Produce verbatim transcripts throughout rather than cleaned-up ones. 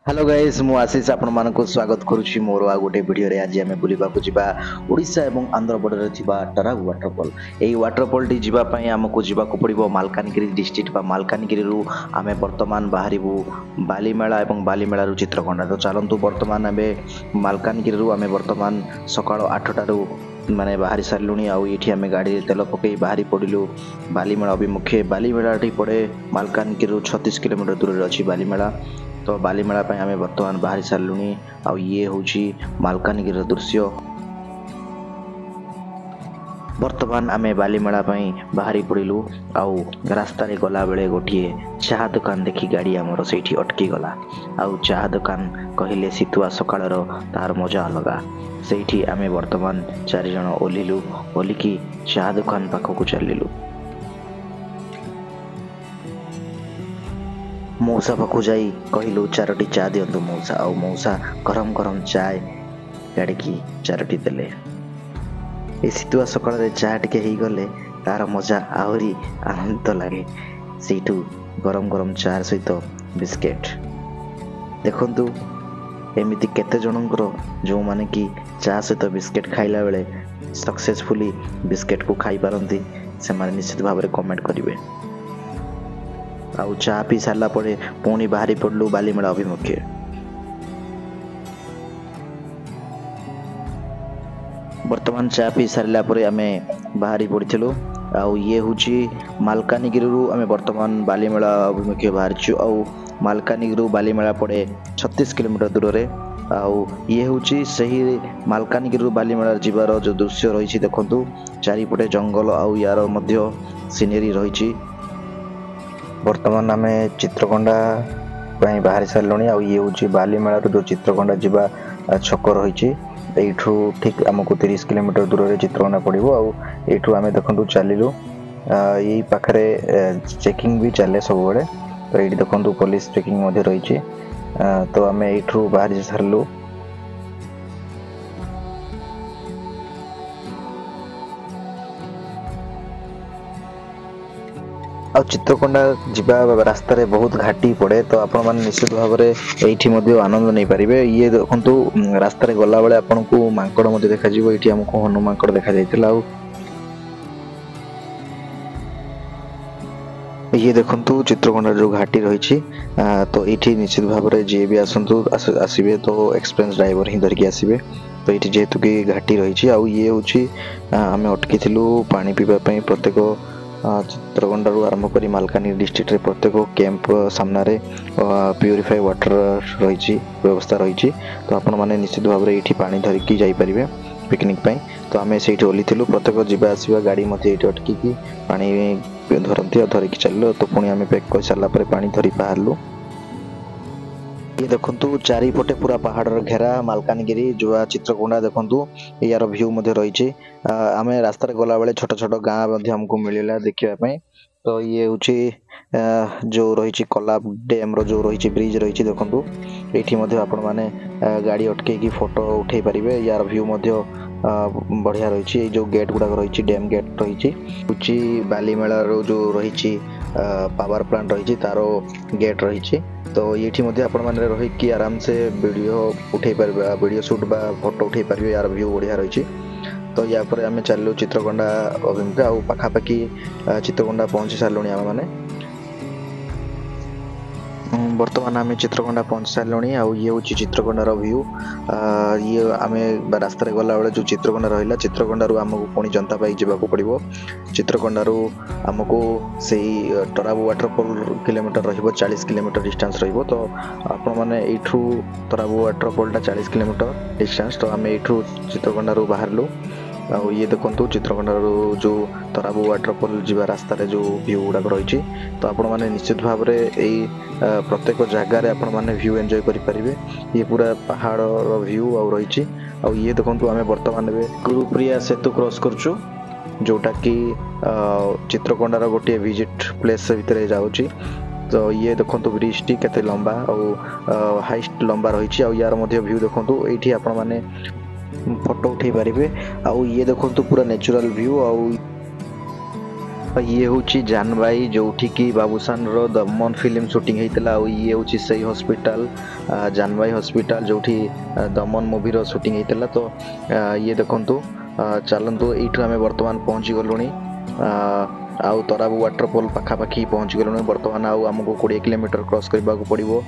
Hello guys मु आशीष आपण मानक स्वागत करुछि मोर आ गोटे वीडियो रे आज हमें बुलिबा को जिबा ओडिशा एवं आंध्र बॉर्डर रे थिबा टराग वाटरफॉल एई वाटरफॉल टी जिबा पई हमकु जिबा को पड़िबो मालकानगिरी डिस्ट्रिक्ट बा मालकानगिरी रु आमे वर्तमान बाहरिबु बालीमेला एवं बालीमेला रु चित्रकोंडा तो चलंतु वर्तमान आमे मालकानगिरी रु आमे वर्तमान सकाळ आठ टा रु माने बाहरी सारलुनी आउ एठी आमे गाड़ी तेल पकई बाहरी पड़िलु बालीमेला अभिमुखे बालीमेला टी पड़े मालकानगिरी रु छत्तीस किलोमीटर दूर रे अछि बालीमेला तो बालीमेला पे आमे वर्तमान बाहरी सारलुनी आउ ये होची मालकानगिरी दृश्य वर्तमान आमे बालीमेला पे बाहरी पड़िलु आउ रास्ता रे गला बेले गोटिए चाह दुकान देखी गाड़ी हमर सेठी अटकी गला आउ चाह दुकान कहिले सितुआ सकाळर तार मजा अलगा सेठी आमे वर्तमान चारि जण ओलिलु ओलिकी चाह दुकान पाखकु चलिलु मौसा पाखु जाई कहलु चारोटी चा दियंतु मौसा आउ मौसा गरम गरम चाय गाड़ी चारोटी देले ए सितुआ सकाळ रे चा टिके ही गले तार मजा आहुरी आनंद लगे सेठू गरम गरम चा सहित बिस्केट देखंतु एमिति केते जनंकर जो माने कि चा सहित बिस्केट खाइला बेले सक्सेसफुली बिस्केट को खाई पारंती से माने निश्चित भाव में कमेंट करिवे आउ चा पी सारा पड़े पुणी बाहरी पड़लु बालीमेला अभिमुखे वर्तमान चा पी सारा परे आमे बाहरी पड़िथिलु आउ ये हुची मालकानगिरी रु आमे वर्तमान बालीमेला अभिमुखे बाहरछु आउ मालकानगिरी रु बालीमेला पड़े छत्तीस किलोमीटर दूर रे आउ ये हुची सही मालकानगिरी रु बालीमेला जिबार जो दृश्य रहिछि देखंतु चारिपटे जंगल आउ यार मध्य सीनरी रहिछि वर्तमान आमे चित्रकोंडा पई बाहरी सारलुनी आउ ये होची बालीमेला जो चित्रकोंडा जिबा छक रहिछि एठू ठीक हमकु तीस किलोमीटर दूर रे चित्रकोंडा पड़िबो आउ एठू आमे देखंतु चलिलु एई पाखरे चेकिंग भी चले सब बडे तो एठी देखंतु पुलिस चेकिंग मध्ये रहिछि तो आमे एठू बाहरी सारलु आ चित्रकोंडा जिबा रास्ता रे बहुत घाटी पड़े तो आपण मान निश्चित भाव रे एठी मध्ये आनंद नै परिबे ये देखंतु रास्ता रे गला बेले आपण को मांकड़ मध्ये देखा जिवो एठी हमको हनु मांकड़ देखा जायतिला आ ये देखंतु चित्रकोंडा जो घाटी रहिछि तो एठी निश्चित भाव रे जे भी आसंतु आसीबे तो एक्सपीरियंस ड्राइवर ही धरकी आसीबे तो एठी जेतु की घाटी रहिछि आ ये होछि हमें अटकी थिलु पानी पीबा पई प्रत्येक चित्रकोंडा रु आरंभ करी मालकानगिरी डिस्ट्रिक्ट रे प्रत्येक कैंप सामना रे प्यूरिफाई वाटर रही व्यवस्था रही तो आपण माने निश्चित भाव रे एठी पानी धरिकी जाई परिबे पिकनिक पई तो आमे सेठी ओली थिलु प्रत्येक जिबा आसीबा गाड़ी मध्ये एठी अटकी की पानी धरंती धरिकी चललो तो पुणी आमे पैक कर साला परे पानी धरि बाहरलु ये देखंतु चारि पटे पूरा पहाड़ घेरा मालकानगिरी जो चित्रकोंडा देखंतु यार व्यू मध्ये रही आमे रास्ता रे गला बेले छोट छोट गाँ मध्ये हमको मिलिला देखिबा पई तो ये होची जो रही कोलाब डैम रो जो रही ब्रिज रही देखंतु एठी मध्ये आपण माने गाड़ी अटके की फोटो उठै परिबे यार व्यू मध्ये बढ़िया रही जो गेट गुडा रही डैम गेट रही उची बालीमेला रो जो रही पावर प्लांट रही तारो गेट रही तो ये मध्ये आपण माने रही कि आराम से वीडियो उठै परबा वीडियो शूट बा फोटो उठै परबे यार व्यू बढ़िया रही तो या पर आमे चललु चित्रकोंडा अभिमुखे आ पाखा पाखी चित्रकोंडा पहुंची सारलुनी आमे माने वर्तमान आमे चित्रकोंडा पहुंच सारलुनी आ ये होची चित्रकोंडार व्यू ये आमे रास्ता रे गला बेले जो चित्रकोंडा रहिला चित्रकोंडा रु हमको पुणी जनता पाई जेबा को पड़िबो चित्रकोंडा रु हमको सेही टराबु वाटरफॉल किलोमीटर रहिबो चालीस किलोमीटर डिस्टेंस रहिबो तो आपण माने एठू टराबु वाटरफॉल टा चालीस किलोमीटर डिस्टेंस तो आमे एठू चित्रकोंडा रु बाहरलु आ ये देखंतु चित्रकोंडा जो तराबु वाटरफॉल जीवा रास्ता रे जो व्यू गुडा रही तो आपण माने निश्चित भाव रे एई प्रत्येक जगह रे आपण माने व्यू एन्जॉय करि परिबे ये पूरा पहाड़ रो व्यू आ रही आ ये देखंतु आमे वर्तमान बे गुरुप्रिया सेतु क्रॉस करछु जोटा कि चित्रकोंडा रो गोटे विजिट प्लेस भितरे जाउची तो ये देखंतु ब्रिज टी केते लंबा और हाईएस्ट लंबा रही आ यार मध्ये व्यू देखंतु एठी आपण माने फोटो उठे पारे आउ ये देखो पूरा नेचुरल व्यू आउ ये हूँ जानवाई जोठी की बाबूसान रो दमन फिल्म शूटिंग होता है। ये हूँ से हॉस्पिटल जानवाई हॉस्पिटल जोठी दमन मूवी रो शूटिंग होता। तो ये देखंतु चलतु यू आम बर्तमान पहुँची गलुणी आउ तराबू वाटरफॉल पाखापाखि पहुँची गलुणी। बर्तमान आउ आमको कोड़े किलोमीटर क्रॉस करने को पड़ो।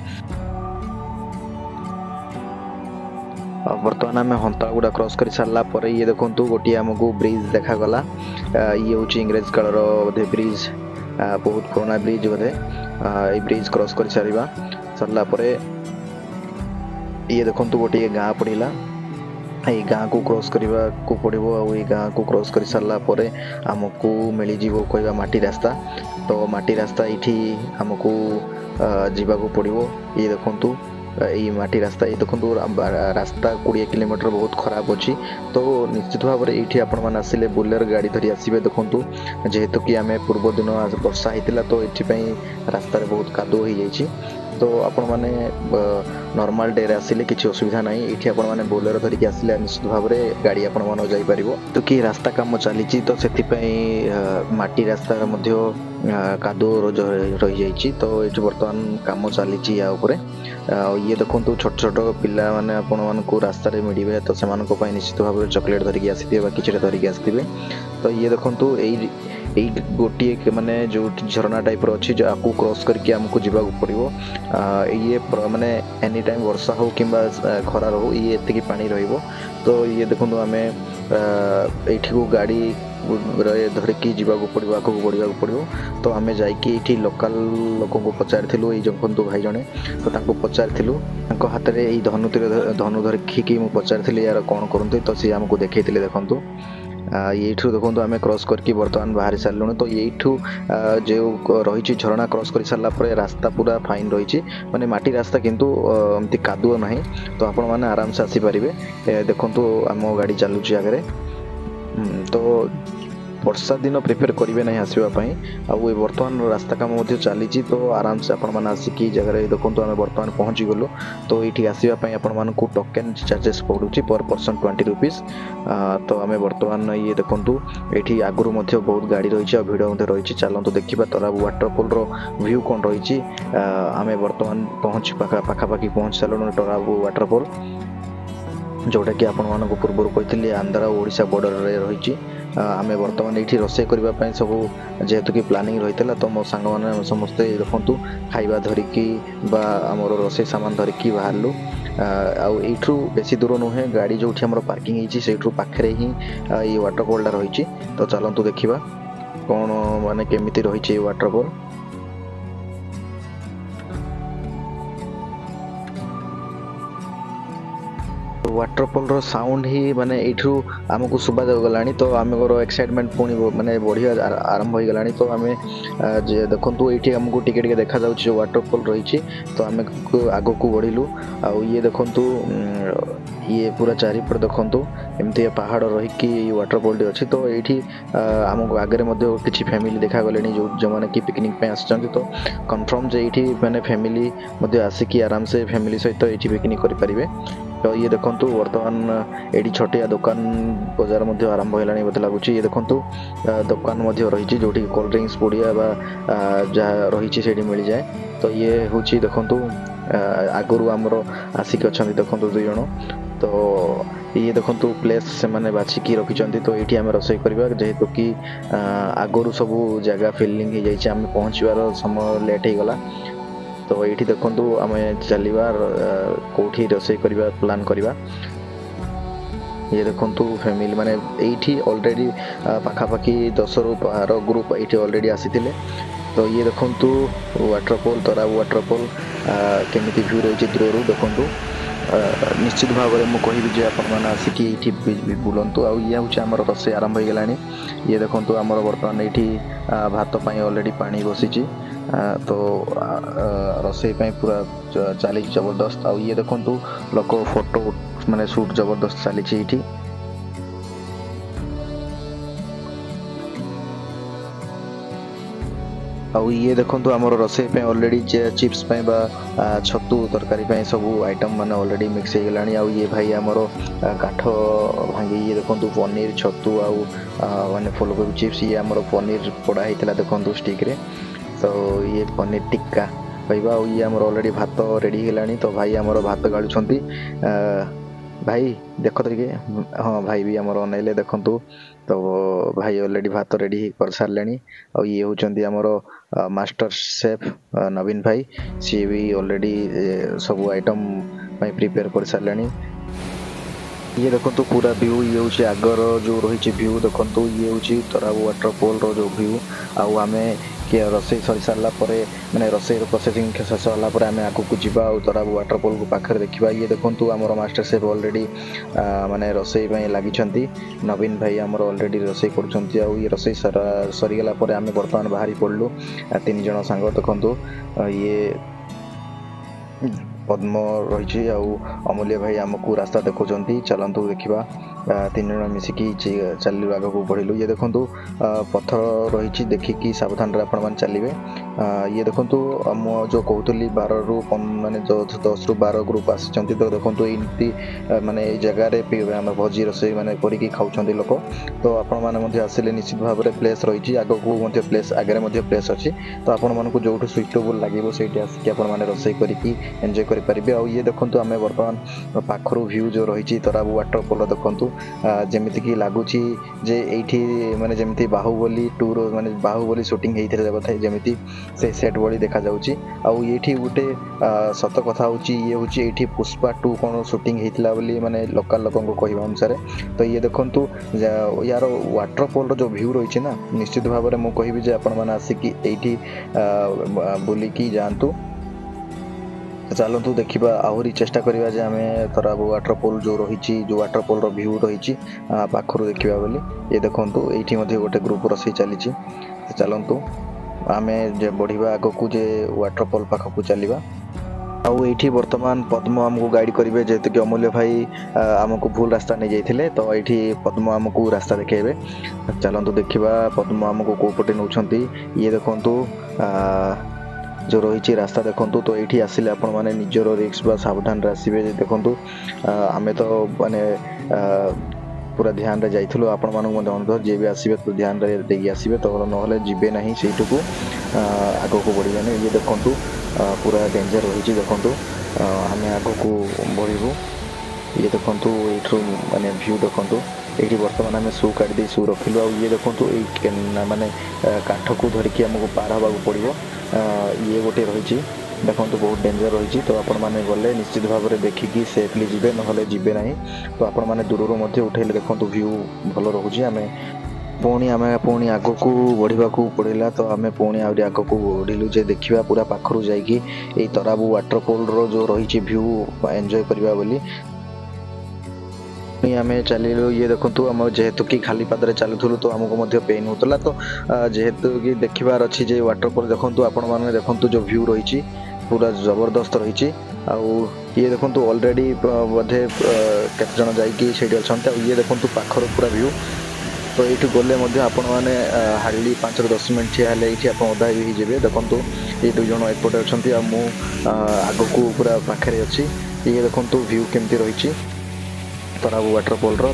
बर्तमान आम हंतागुड़ा क्रॉस कर सारा पर ये देखो गोटे आमको ब्रिज देखागला। ये हूँ इंग्रेज कालर बोधे ब्रिज, बहुत पुराना ब्रिज बोधे। ये ब्रिज क्रॉस कर सारा सरला ये देखो गोटे गाँ पड़ा। ये गाँ को क्रॉस करने को पड़ो। ये गाँ को क्रॉस कर सारा पर आमको मिल जावा माटी रास्ता। तो माटी रास्ता ये आमको जावाक पड़ो। ये देखो ये माटी रास्ता ये देखो रास्ता बीस किलोमीटर बहुत खराब अच्छी। तो निश्चित भाव में ये आपण मैंने आसिले बुलेर गाड़ी धरी आसबे। देखूँ जेहेतु कि आम पूर्व दिन वर्षा होता तो ये रास्तार बहुत कादुओ हो जाए। तो आपण मैंने नॉर्मल डे रे आसिले किसी असुविधा ना। ये आपण मैंने बोलेरो धरिकी आसिले निश्चित भाव में गाड़ी आपण मन जाई परिबो। तो कि रास्ता काम चली तो से माटी रास्ता कादुओ रही जाइए। तो ये बर्तमान काम चली या उपरे। ये देखो छोट छोट पिला माने आपण मानकु रास्ता रे मिलिबे। तो सेमानको पई निश्चित भाव में चॉकलेट धरिकी आसीथिबे बा किछटा धरिकी आसीथिबे। तो ये देखो यही गोटे माने जो झरना टाइप अच्छी जो आपको क्रॉस करके आमको जावाक पड़ो। ये माने एनी टाइम वर्षा हो कि खरार हो ये एतिकी पानी रहिबो। तो ये देखो आम ये को गाड़ी धरिकी जावाक पड़ो, आगक बढ़ा पड़ो। तो आम जाकि लोकल लोक को पचारू ये देखो भाई जड़े। तो तांको पचारू हाथ में यही धनु धनु धरिकी मुझे पचारी यार कौन करते। तो सी आमको देखते देखु ये देखो आम क्रॉस करके बर्तमान बाहरी सारू। तो ये जो रही झरणा क्रॉस कर सारा पर रास्ता पूरा फाइन रही माने माटी रास्ता किंतु एमती कादुओ ना। तो आपण मैंने आराम से आसीपारे। देखो आम गाड़ी चलुची आगे। तो वर्षा दिन प्रिपेयर करेंगे ना आसवाई। आउ बर्तमान रास्ता काम चली। तो आराम से आपण मैंने आसिकी जगह देखो आम बर्तमान पहुँची गलु। तो ये आसवाई आपण मानक टोकेन चार्जेस पड़ुची पर पर्सन ट्वेंटी रुपीज। तो आम बर्तमान ये देखो ये आगुरी बहुत गाड़ी रही है भिड़ रही। चलतु देखा तराबू वाटरफॉल व्यू कौन रही। आम बर्तमान पहुँच पाखापाखि पहुँच सारूँ तराबू वाटरफॉल जोटा कि आपण मानक पूर्व कही आंध्र ओडिशा बॉर्डर रे रही। आम बर्तमान ये रोसे करने सब जेहेतु कि प्लानिंग रही है। तो मो सांग मैंने समस्ते देखु खाइबा धरिकी बा आमर रोसे सामान धरिकी बाहरलु। आउ बेसी दूर नुहे गाड़ी जो पार्किंग होती पाखे ही ये वाटरफॉलटा रही। तो चलतु देखा कौन माने केमिति रही वाटरफॉल। वाटरफॉल रो साउंड ही माने एठू आमको सुबा गला। तो आमर एक्साइटमेंट पुणी माने बढ़िया आरंभ हो गला। तो आम देखु ये आमको टिके टिके देखा जाउछि जो वाटरफॉल रही। तो आम आग को बढ़िलु। आउ ये देखु ये पूरा चारिपट देखु एमती पहाड़ रहीकि वाटरफॉल अच्छी। तो ये आमको आगे किसी फैमिली देखा गले जो जो मैंने कि पिकनिक आस। तो कन्फर्म जे ये मैंने फैमिली आसिकी आराम से फैमिली सहित ये पिकनिक करें। तो ये देखो बर्तमान ये छोटिया दुकान बजार आरंभ होगा बोलते लगुच। ये देखो दुकान रही जो कोल्ड ड्रिंक्स पुड़िया जहाँ रही से मिल जाए। तो ये हूँ देखु आगुरी आमर आसिक अच्छा देखो दुई जन। तो ये देखो प्लेस से मैंने बाछिकी रखिंट। तो ये आम रोसे करवा जेहेतु कि आगुरी सब जगह फिलिंग हो जाए आम पहुँचवार समय लेट हो गला। तो ये देखु आम चलवा कौटी रोसे करवा प्लान करवा। ये देखु फैमिली माने ये ऑलरेडी पाखापाखि दस रु बार ग्रुप ये ऑलरेडी आसी थे। तो ये देखु वाटरफॉल तराबू वाटरफॉल केमिति व्यू रही दूर देखु। निश्चित भाव में मुझे कहि आपने आसिकी ये बुलतु। आ ये हूँ आम रोसे आरंभ हो गला। ये देखु आम बर्तमान ये भात ऑलरेडी पानी बसी। तो रोसे पूरा चली जबरदस्त। आ ये देखु लोक फोटो माने शूट जबरदस्त चली। आउ ये देखंतु हमर रसोई पे ऑलरेडी चिप्स पे बा छतु तरकारी पे सब आइटम माने ऑलरेडी मिक्स हो गलानी। आउ ये भाई हमर काठ भांगी ये देखंतु पनीर छतु आउ माने फूलकोबी चिप्स ये हमर पनीर पोड़ा हेतला देखंतु स्टिक रे। तो ये पनीर टिक्का कहबा आउ ये हमर ऑलरेडी भात रेडी हेलानी। तो भाई हमर भात गाळुछंती भाई देख तो हाँ भाई भी आमर अनैले देखंतु। तो भाई ऑलरेडी भात रेडी कर सारे और ये होचंती आमर मास्टर शेफ नवीन भाई सी भी ऑलरेडी सब आइटम प्रिपेयर कर सारे। ये देखो पूरा व्यू ये हूँ आगर जो रही व्यू देखो ये हूँ तराब वाटरफॉल रो जो व्यू आउ आमे कि रसोई सरी सारा मैंने रसोई प्रोसेसिंग शेष होगापर आम आग को जावा और तराब वाटरफॉल को पाखे देखा। ये देखो आमर मास्टर शेफ ऑलरेडी माने रसोई लगी नवीन भाई आमर ऑलरेडी रसोई कर रसोई सरीगला आम बर्तमान बाहरी पड़लु तीन जन सांग देखु ये पद्म रही अमूल्य भाई आमको रास्ता देखुं चलतु देखा तीन जन मिसिकी चलू आग को बढ़लु। ये देखो पत्थर रही देखिकी सावधान आपण चलिए। ये देखो जो कहूली बार रु माने दस रु बार ग्रुप आसी तो देखो एमती माने जगार भोजी रसोई मैंने करके खाऊँ लोक। तो आपण मैंने आसिले निश्चित भाव में प्लेस रही आग को प्लेस आगे प्लेस अच्छी तो आपण मानक जो सुइटेबल लगे से आसिक रसोई करके एंजॉय करेंगे। आ ये देखो आम बर्तमान पाखर व्यू जो रही तराब वाटरफॉल देखु जमीती कि लगुच जे एठी माने जमीती बाहुबली टूर माने बाहुबली शूटिंग होता कथा जमीती से सेट बड़ी देखा जाउची। आउ ये गोटे सत कथा होची ये होची एठी पुष्पा टू कौन शूटिंग होता बोली माने लोकल लोकों कहवा अनुसार। तो ये देखंतु यार वाटरफॉल जो व्यू रही ना निश्चित भाव में मुझे कहबी जे आपण माने आसिकी एठी बुलिकी जातु। चलतु देखा आहरी चेष्टा करवा जे आम तराब वाटरफॉल जो रही जो वाटरफॉल व्यू रही पाखर देखा बोली। ये देखो ये गोटे ग्रुप रसोई चली चलतु आम बढ़िया आग को जे वाटरफॉल पाखक चलवा। आउ ये बर्तमान पद्म आमको गाइड करेंगे जेहेतु कि अमूल्य भाई आमको भूल रास्ता नहीं जाते तो ये पद्म आमको रास्ता देखेबे। चलतु देखा पद्म आमको कौपटे नौ। ये देखु जो रही रास्ता देखु तो ये आसिले आपण मैंने निजर रिक्स बा सावधान आसबे। देखु आम तो माने पूरा ध्यान रे जाइथलो आपण मानक मते अनुरोध जे भी आसीबे तो ध्यान रे देगी आसीबे तो नहले जिबे नहीं सेठुकू आग को बढ़िबे नहीं। ये देखु पूरा डेंजर रही देखु आम आग को बढ़ू। ये देखु ये माने व्यू देखु ये बर्तमान आम सु काट दे सु रखिलु। ये देखु ये माने काठ को धरिकी आमको पार हवा पड़ो। ये गोटे रही देखो बहुत डेंजर रही तो आपण मैंने गले निश्चित भाव में देखिकी सेफली जीवे नहले जीवे नहीं। तो आपण मैंने दूर मध्य उठेले देखो व्यू भल रोचे। आम पुणी आम पुणी आग को बढ़ा पड़ा तो आम पुणी आहरी आग को बढ़लु जे देखा पूरा पाखर जाकि तराब वाटरफॉल रो जो रही व्यू एंजॉय करवा बोली। आम चलू। ये देखु आम जेहेतु कि खाली पादरे चलुलु तो आमको पेन होता तो जेहेतु कि देखार अच्छी जे वाटरफॉल देखु आपण मैंने देखु जो व्यू रही पूरा जबरदस्त रही। आउ ये देखु ऑलरेडी बोधे केत जन जाइए अच्छा। ये देखु पाखर पूरा व्यू तो ये गले आपण मैंने हार्डली पाँच रु दस मिनट ठिया ये अधा भी जी देखु ये दुई जन एपटे अच्छा मु आग को पूरा पाखे अच्छी। ये देखु व्यू केमती रही तराब वाटरफॉल रो।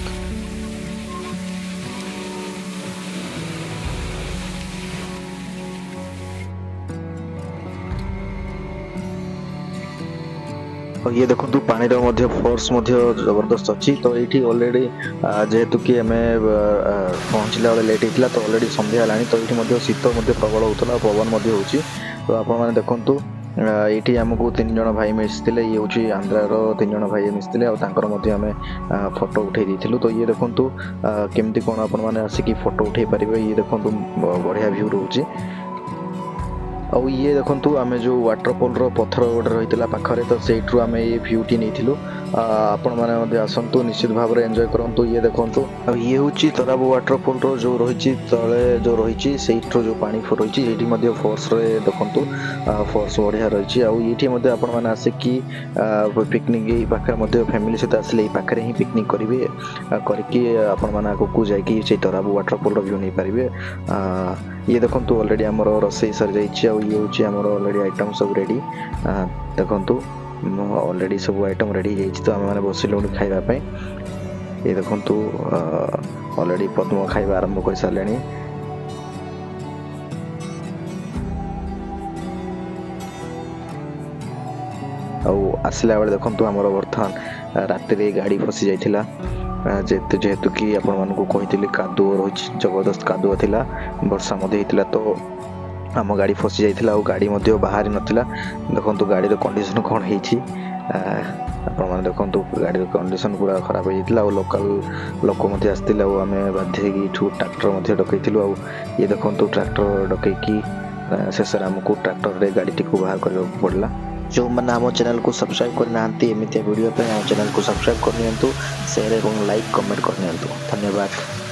ये देखो पानी फोर्स जबरदस्त अच्छी। तो ये ऑलरेडी जेहेतु कि आम पहुँचला बेले लेट होता तो ऑलरेडी संध्या है तो ये शीत प्रबल होता पवन हो। तो आपण देखु ये आमको तीन जन भाई मिसते ये हूँ आंध्रार तीन जन भाई मिसते आम फोटो उठे दी। तो ये देखु केमती कौन आपण मैंने आसिकी फोटो उठे पारे। ये देखु बढ़िया व्यू रोचे। आउ ये देखु आम जो वाटरफॉल रो पत्थर गोटे रही पाखे तो सेठू आम ये भ्यूटी नहीं आपण मैंने आसतु निश्चित भाव में एंजॉय करूँ। ये देखु ये हूँ तराब वाटरफॉल रो जो रही तले जो रही से जो पानी रही ये फोर्स रे देखु फोर्स बढ़िया रही। आउ ये आपण मैंने आसिकी पिकनिक पाखे फैमिली सहित आसिले पाखे ही पिकनिक करेंगे करके आपण मैंने आगू जाकि तराब वाटरफॉल रो व्यू नहीं पारे। ये देखो ऑलरेडी आमर रोसई सर जाइए ये हूँ आमर ऑलरेडी आइटम सब रेडी देखु ऑलरेडी सब आइटम रेडी जाइए तो आम मैंने बसिलु खावाई ये देखु ऑलरेडी पद्म खाଇବା आरंभ कर सारे आसला बेले देखु आमर बर्तमान राति गाड़ी फसी जाइथिला जेहेतु जेहेतु कि आपण मानक कही कादुओ रही जबरदस्त कादुओ थिला वर्षा होता तो आम गाड़ी फसी जाइथिला और गाड़ी बाहरी नाला देखो गाड़ी कंडीशन कौन होती आपण मैंने देखो गाड़ी कंडीशन पूरा खराब हो जाता लोकल लोक आसते आम बाध्य ट्रैक्टर डकईलु आ ये देखो ट्रैक्टर डकईकी शेष आमको ट्रैक्टर रे गाड़ी टी बाहर करने पड़ला जो मैंने आम चैनल को सब्सक्राइब करना एमती वीडियो पे आम चैनल को सब्सक्राइब करनी शेयर और लाइक कमेंट करनी धन्यवाद।